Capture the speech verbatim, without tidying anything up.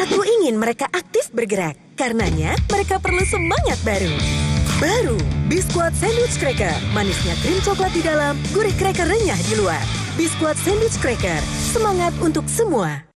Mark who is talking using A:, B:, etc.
A: Aku ingin mereka aktif bergerak. Karenanya, mereka perlu semangat baru. Baru, Biskuat Sandwich Cracker. Manisnya krim coklat di dalam, gurih cracker renyah di luar. Biskuat Sandwich Cracker. Semangat untuk semua.